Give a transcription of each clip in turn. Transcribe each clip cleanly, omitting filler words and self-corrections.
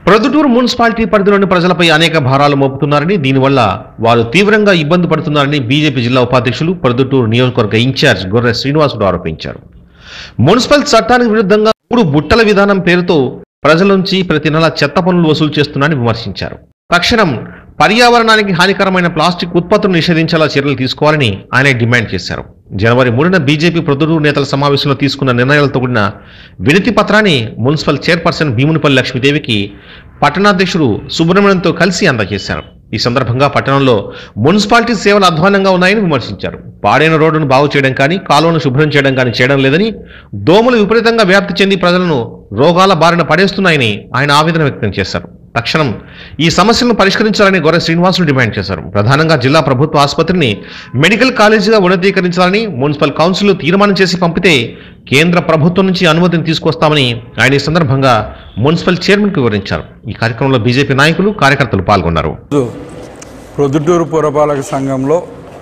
Proddatur municipality పరిధిలోని ప్రజలపై అనేక భారాలు మోపుతున్నారని, దీనివల్ల వారు తీవ్రంగా ఇబ్బంది పడుతున్నారని బీజేపీ జిల్లా ఉపాధ్యక్షులు, ప్రొద్దుటూరు నియోజకవర్గ ఇన్ఛార్జ్ గొర్రె శ్రీనివాసులు ఆరోపించారు. మున్సిపల్ చట్టానికి విరుద్ధంగా 3 బుట్టల విధానం పేరుతో ప్రజల నుంచి ప్రతి నెల చెత్త పన్నులు వసూలు చేస్తున్నారని విమర్శించారు. తక్షణం పర్యావరణానికి హానికరమైన ప్లాస్టిక్ ఉత్పత్తులను నిషేధించేలా చర్యలు తీసుకోవాలని ఆయన డిమాండ్ చేశారు. జనవరి 3న బీజేపీ ప్రొద్దుటూరు నేతల సమావేశంలో తీసుకున్న నిర్ణయాలతో కూడిన వినతి పత్రాన్ని మున్సిపల్ చైర్పర్సన్ భీమునిపల్లి లక్ష్మీదేవికి పట్టణాధ్యక్షుడు సుబ్రహ్మణ్యంతో కలిసి అందజేశారు. ఈ సందర్భంగా పట్టణంలో మున్సిపాలిటీ సేవలు అధ్వానంగా ఉన్నాయని విమర్శించారు. పాడైన రోడ్డును బాగు చేయడం కానీ, కాలువను శుభ్రం చేయడం కానీ చేయడం లేదని, దోమలు విపరీతంగా వ్యాప్తి చెంది ప్రజలను రోగాల బారిన పడేస్తున్నాయని ఆయన ఆవేదన వ్యక్తం చేశారు. తక్షణం ఈ సమస్యలను పరిష్కరించాలని గొర్రె శ్రీనివాసులు డిమాండ్ చేశారు. ప్రధానంగా జిల్లా ప్రభుత్వ ఆసుపత్రిని మెడికల్ కాలేజీగా ఉన్నతీకరించాలని మున్సిపల్ కౌన్సిల్ తీర్మానం చేసి పంపితే కేంద్ర ప్రభుత్వం నుంచి అనుమతిని తీసుకొస్తామని ఆయన ఈ సందర్భంగా మున్సిపల్ చైర్మన్కు వివరించారు. ఈ కార్యక్రమంలో బీజేపీ నాయకులు, కార్యకర్తలు పాల్గొన్నారు. ప్రొద్దుటూరు పురపాలక సంఘంలో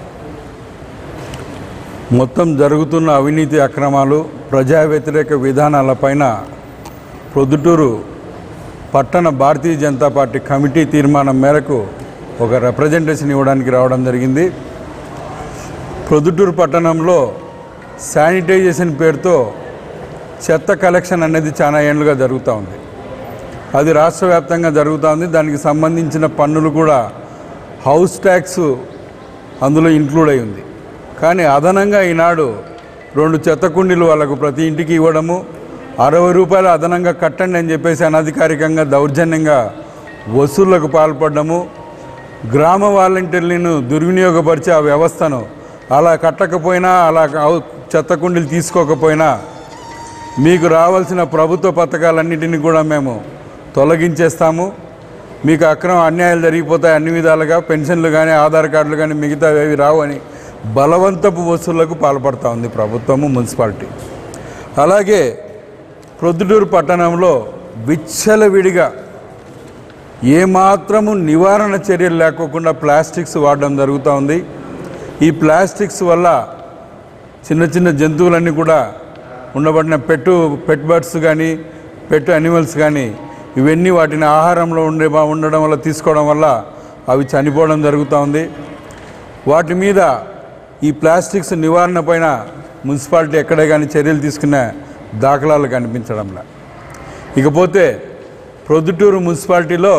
మొత్తం జరుగుతున్న అవినీతి అక్రమాలు, ప్రజా వ్యతిరేక విధానాలపైన ప్రొద్దుటూరు పట్టణ భారతీయ జనతా పార్టీ కమిటీ తీర్మానం మేరకు ఒక రిప్రజెంటేషన్ ఇవ్వడానికి రావడం జరిగింది. ప్రొద్దుటూరు పట్టణంలో శానిటైజేషన్ పేరుతో చెత్త కలెక్షన్ అనేది చాలా ఏళ్ళుగా జరుగుతూ ఉంది. అది రాష్ట్ర వ్యాప్తంగా జరుగుతూ ఉంది. దానికి సంబంధించిన పన్నులు కూడా హౌస్ ట్యాక్స్ అందులో ఇంక్లూడ్ అయి ఉంది. కానీ అదనంగా ఈనాడు 2 చెత్త కుండీలు వాళ్ళకు ప్రతి ఇంటికి ఇవ్వడము, 60 రూపాయలు అదనంగా కట్టండి అని చెప్పేసి అనధికారికంగా దౌర్జన్యంగా వసూళ్లకు పాల్పడము, గ్రామ వాలంటీర్లను దుర్వినియోగపరిచే ఆ వ్యవస్థను అలా కట్టకపోయినా, అలా చెత్త కుండీలు తీసుకోకపోయినా మీకు రావాల్సిన ప్రభుత్వ పథకాలన్నింటినీ కూడా మేము తొలగించేస్తాము, మీకు అన్యాయాలు జరిగిపోతాయి అన్ని విధాలుగా, పెన్షన్లు కానీ, ఆధార్ కార్డులు కానీ మిగతా ఏవి రావు అని బలవంతపు వసూళ్లకు పాల్పడుతూ ఉంది ప్రభుత్వము, మున్సిపాలిటీ. అలాగే ప్రొద్దుటూరు పట్టణంలో విచ్చలవిడిగా ఏమాత్రము నివారణ చర్యలు లేకోకుండా ప్లాస్టిక్స్ వాడడం జరుగుతూ ఉంది. ఈ ప్లాస్టిక్స్ వల్ల చిన్న చిన్న జంతువులన్నీ కూడా ఉండబడిన పెట్ బర్డ్స్ కానీ, పెట్ యానిమల్స్ కానీ ఇవన్నీ వాటిని ఆహారంలో ఉండడం వల్ల, తీసుకోవడం వల్ల అవి చనిపోవడం జరుగుతూ ఉంది. వాటి మీద ఈ ప్లాస్టిక్స్ నివారణ పైన మున్సిపాలిటీ ఎక్కడే కానీ చర్యలు తీసుకున్న దాఖలాలు కనిపించడంలా. ఇకపోతే ప్రొద్దుటూరు మున్సిపాలిటీలో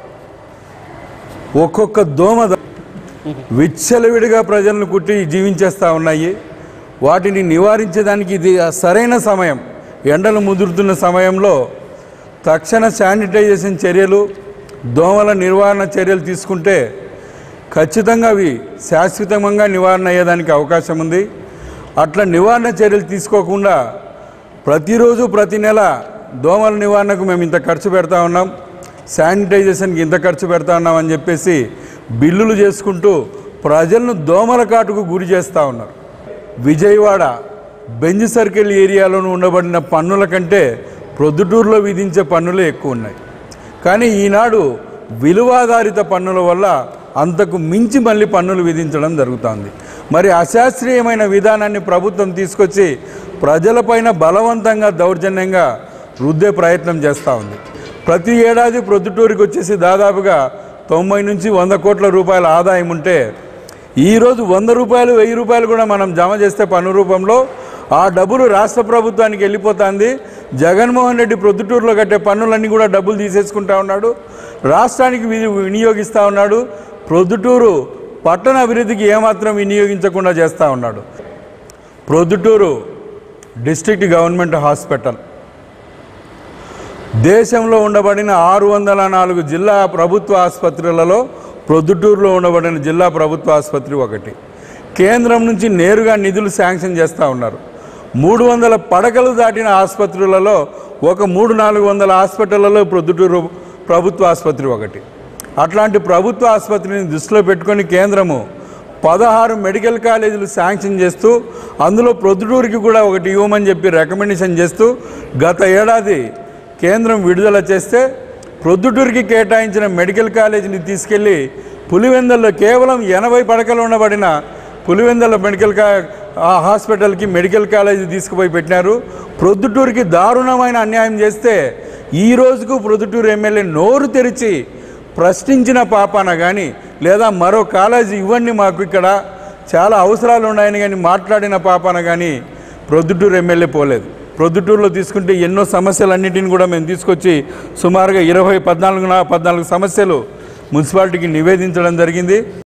ఒక్కొక్క దోమ విచ్చలవిడిగా ప్రజలను కుట్టి జీవించేస్తూ ఉన్నాయి. వాటిని నివారించేదానికి ఇది సరైన సమయం. ఎండలు ముదురుతున్న సమయంలో తక్షణ శానిటైజేషన్ చర్యలు, దోమల నివారణ చర్యలు తీసుకుంటే ఖచ్చితంగా అవి శాశ్వతంగా నివారణ అయ్యేదానికి అవకాశం ఉంది. అట్లా నివారణ చర్యలు తీసుకోకుండా ప్రతిరోజు ప్రతి నెల దోమల నివారణకు మేము ఇంత ఖర్చు పెడతా ఉన్నాం, శానిటైజేషన్కి ఇంత ఖర్చు పెడతా ఉన్నాం అని చెప్పేసి బిల్లులు చేసుకుంటూ ప్రజలను దోమల కాటుకు గురి చేస్తూ ఉన్నారు. విజయవాడ బెంజ్ సర్కిల్ ఏరియాలోనూ ఉండబడిన పన్నుల కంటే ప్రొద్దుటూరులో విధించే పన్నులే ఎక్కువ ఉన్నాయి. కానీ ఈనాడు విలువాధారిత పన్నుల వల్ల అంతకు మించి మళ్ళీ పన్నులు విధించడం జరుగుతుంది. మరి అశాస్త్రీయమైన విధానాన్ని ప్రభుత్వం తీసుకొచ్చి ప్రజలపైన బలవంతంగా దౌర్జన్యంగా రుద్దే ప్రయత్నం చేస్తూ ఉంది. ప్రతి ఏడాది ప్రొద్దుటూరుకి వచ్చేసి దాదాపుగా 90 నుంచి 100 కోట్ల రూపాయల ఆదాయం ఉంటే ఈరోజు 100 రూపాయలు, 1000 రూపాయలు కూడా మనం జమ చేస్తే పన్ను రూపంలో ఆ డబ్బులు రాష్ట్ర ప్రభుత్వానికి వెళ్ళిపోతుంది. జగన్మోహన్ రెడ్డి ప్రొద్దుటూరులో కట్టే పన్నులన్నీ కూడా డబ్బులు తీసేసుకుంటా ఉన్నాడు, రాష్ట్రానికి వినియోగిస్తూ ఉన్నాడు. ప్రొద్దుటూరు పట్టణ అభివృద్ధికి ఏమాత్రం వినియోగించకుండా చేస్తూ ఉన్నాడు. ప్రొద్దుటూరు డిస్ట్రిక్ట్ గవర్నమెంట్ హాస్పిటల్ దేశంలో ఉండబడిన 604 జిల్లా ప్రభుత్వ ఆసుపత్రులలో ప్రొద్దుటూరులో ఉండబడిన జిల్లా ప్రభుత్వ ఆసుపత్రి ఒకటి. కేంద్రం నుంచి నేరుగా నిధులు శాంక్షన్ చేస్తూ ఉన్నారు. 300 పడకలు దాటిన ఆసుపత్రులలో ఒక 300-400 హాస్పిటళ్లలో ప్రొద్దుటూరు ప్రభుత్వ ఆసుపత్రి ఒకటి. అట్లాంటి ప్రభుత్వ ఆసుపత్రిని దృష్టిలో పెట్టుకొని కేంద్రము 16 మెడికల్ కాలేజీలు శాంక్షన్ చేస్తూ అందులో ప్రొద్దుటూరుకి కూడా ఒకటి ఇవ్వమని చెప్పి రికమెండేషన్ చేస్తూ గత ఏడాది కేంద్రం విడుదల చేస్తే ప్రొద్దుటూరుకి కేటాయించిన మెడికల్ కాలేజీని తీసుకెళ్లి పులివెందుల్లో కేవలం 80 పడకలు ఉండబడిన పులివెందుల హాస్పిటల్కి మెడికల్ కాలేజీ తీసుకుపోయి పెట్టినారు. ప్రొద్దుటూరుకి దారుణమైన అన్యాయం చేస్తే ఈ రోజుకు ప్రొద్దుటూరు ఎమ్మెల్యే నోరు తెరిచి ప్రశ్నించిన పాపాన కానీ లేదా మరో కాలేజీ ఇవ్వండి మాకు ఇక్కడ చాలా అవసరాలు ఉన్నాయని కానీ మాట్లాడిన పాపాన కానీ ప్రొద్దుటూరు ఎమ్మెల్యే పోలేదు. ప్రొద్దుటూరులో తీసుకుంటే ఎన్నో సమస్యలన్నింటిని కూడా మేము తీసుకొచ్చి సుమారుగా 14 సమస్యలు మున్సిపాలిటీకి నివేదించడం జరిగింది.